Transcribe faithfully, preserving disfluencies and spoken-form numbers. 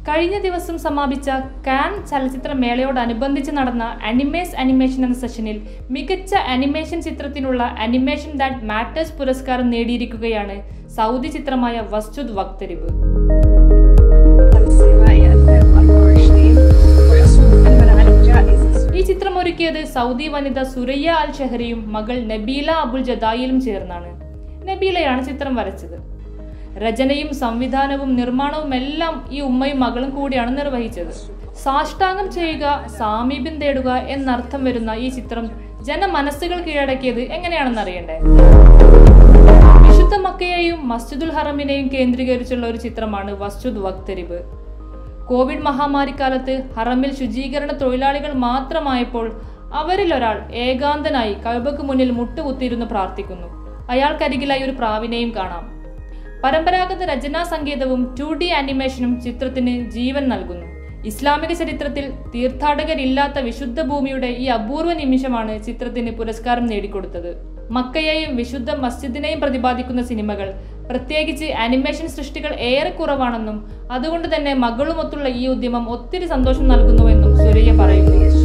കഴിഞ്ഞ ദിവസം സമാപിച്ച കാൻ ചലച്ചിത്രമേളയോടനുബന്ധിച്ച് നടന്ന അനിമേസ് അനിമേഷൻ എന്ന സെഷനിൽ മികച്ച അനിമേഷൻ ചിത്രത്തിനുള്ള അനിമേഷൻ ദാറ്റ് മാറ്റേഴ്സ് പുരസ്കാരം നേടിയിരിക്കുകയാണ് സൗദി ചിത്രമായ വസ്ജുദ് വഖ്തരിബ്. ഈ ചിത്രം ഒരുക്കിയത് സൗദി വനിത സുരയ്യ അൽ ഷഹരിയും മകൾ നബീല അബുൽ ജദായിലും ചേർന്നാണ്. നബീലയാണ് ചിത്രം വരച്ചത്. രചനയും സംവിധാനവും നിർമ്മാണവും എല്ലാം ഈ ഉമ്മയും മകളും കൂടിയാണ് നിർവഹിച്ചത്. സാഷ്ടാംഗം ചെയ്യുക, സാമീപ്യം തേടുക എന്നർത്ഥം വരുന്ന ഈ ചിത്രം ജനമനസ്സുകൾ കീഴടക്കിയത് എങ്ങനെയാണെന്ന് അറിയണ്ടേ? വിശുദ്ധ മക്കയെയും മസ്ജിദുൽ ഹറമിനെയും കേന്ദ്രീകരിച്ചുള്ള ഒരു ചിത്രമാണ് വസ്ജുദ് വഖ്തരിബ്. കോവിഡ് മഹാമാരിക്കാലത്ത് ഹറമിൽ ശുചീകരണ തൊഴിലാളികൾ മാത്രമായപ്പോൾ അവരിൽ ഒരാൾ ഏകാന്തനായി കഅബയ്ക്ക് മുന്നിൽ മുട്ടുകുത്തിയിരുന്ന് പ്രാർത്ഥിക്കുന്നു. അയാൾക്കരികിലായി ഒരു പ്രാവിനെയും കാണാം. പരമ്പരാഗത രചനാ സംഗീതവും ടു ഡി ആനിമേഷനും ചിത്രത്തിന് ജീവൻ നൽകുന്നു. ഇസ്ലാമിക ചരിത്രത്തിൽ തീർത്ഥാടകരില്ലാത്ത വിശുദ്ധ ഭൂമിയുടെ ഈ അപൂർവ നിമിഷമാണ് ചിത്രത്തിന് പുരസ്കാരം നേടിക്കൊടുത്തത്. മക്കയെയും വിശുദ്ധ മസ്ജിദിനെയും പ്രതിപാദിക്കുന്ന സിനിമകൾ, പ്രത്യേകിച്ച് ആനിമേഷൻ സൃഷ്ടികൾ ഏറെ കുറവാണെന്നും അതുകൊണ്ട് തന്നെ മകളുമൊത്തുള്ള ഈ ഉദ്യമം ഒത്തിരി സന്തോഷം നൽകുന്നുവെന്നും സുരയ്യ പറയുന്നു.